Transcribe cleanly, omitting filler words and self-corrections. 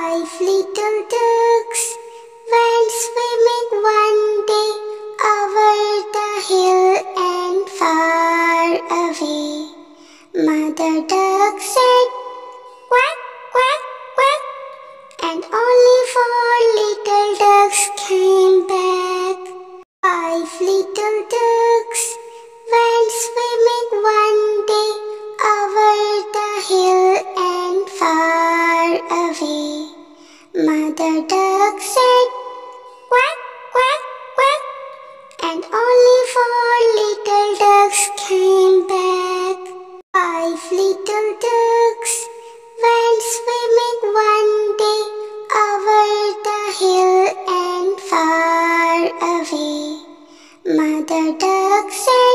Five little ducks went swimming one day over the hill and far away. Mother duck said, "Quack, quack, quack," and only four little ducks came back. Five little ducks went swimming one day over the hill and far away. Mother duck said, "Quack, quack, quack," and only four little ducks came back. Five little ducks went swimming one day over the hill and far away. Mother duck said,